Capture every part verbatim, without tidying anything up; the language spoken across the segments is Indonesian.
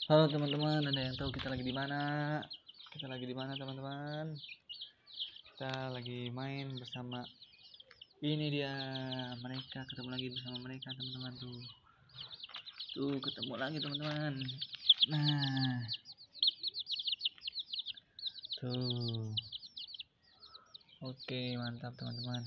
Halo teman-teman, ada yang tahu kita lagi di mana? Kita lagi di mana teman-teman? Kita lagi main bersama ini dia mereka, ketemu lagi bersama mereka teman-teman tuh. Tuh ketemu lagi teman-teman. Nah, tuh. Oke, mantap teman-teman.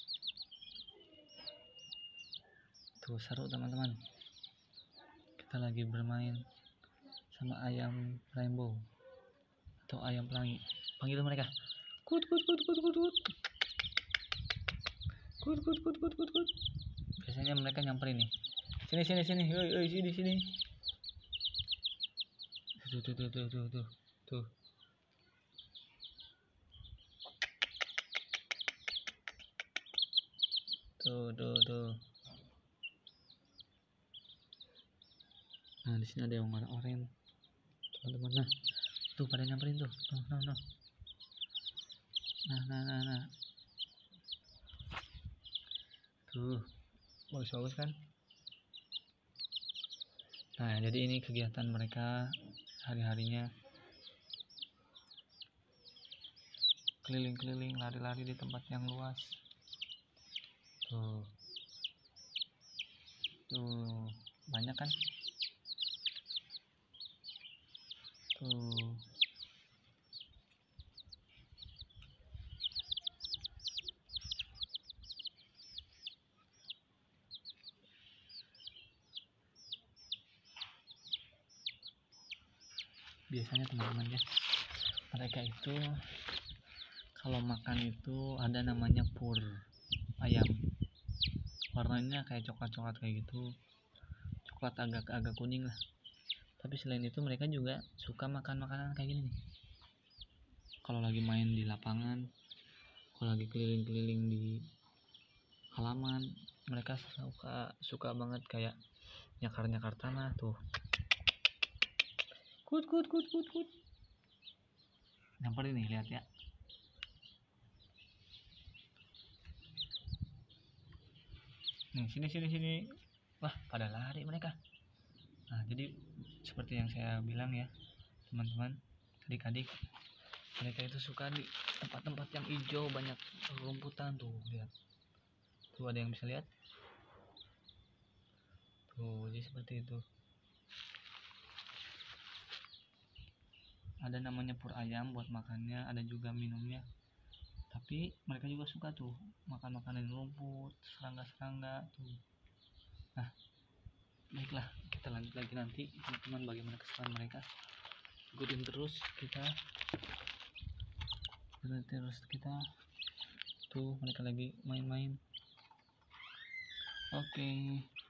Tuh seru teman-teman. Kita lagi bermain sama ayam rainbow atau ayam pelangi. Panggil mereka. Kut kut kut kut kut kut. Kut kut kut kut kut kut. Biasanya mereka nyamperin nih. Sini sini sini. Oi oi sini sini. Tuh tuh tuh tuh tuh tuh. Tuh. Tuh tuh tuh. Nah, di sini ada yang warna oranye. Teman-teman, nah. Tuh pada nyamperin tuh. Tuh, nah, nah. Nah, nah, nah, nah. Tuh. Bagus-bagus kan? Nah, jadi ini kegiatan mereka hari-harinya. Keliling-keliling, lari-lari di tempat yang luas. Tuh. Tuh, banyak kan? Tuh. Biasanya teman-teman ya, mereka itu kalau makan itu ada namanya pur ayam, warnanya kayak coklat-coklat kayak gitu, coklat agak-agak kuning lah. Tapi selain itu mereka juga suka makan makanan kayak gini nih. Kalau lagi main di lapangan, kalau lagi keliling-keliling di halaman, mereka suka suka banget kayak nyakar-nyakar tanah tuh. Kut kut kut kut kut. Nyamperin nih, lihat ya. Nih, sini sini sini. Wah, pada lari mereka. Nah, jadi seperti yang saya bilang ya, teman-teman, adik-adik, mereka itu suka di tempat-tempat yang hijau, banyak rumputan tuh, lihat. Tuh ada yang bisa lihat? Tuh, jadi seperti itu. Ada namanya pur ayam buat makannya, ada juga minumnya. Tapi mereka juga suka tuh makan makanan rumput, serangga-serangga tuh. Nah, baiklah, kita lanjut lagi nanti teman-teman, bagaimana keseruan mereka. Ikutin terus kita. Ikutin terus kita. Tuh mereka lagi main-main. Oke.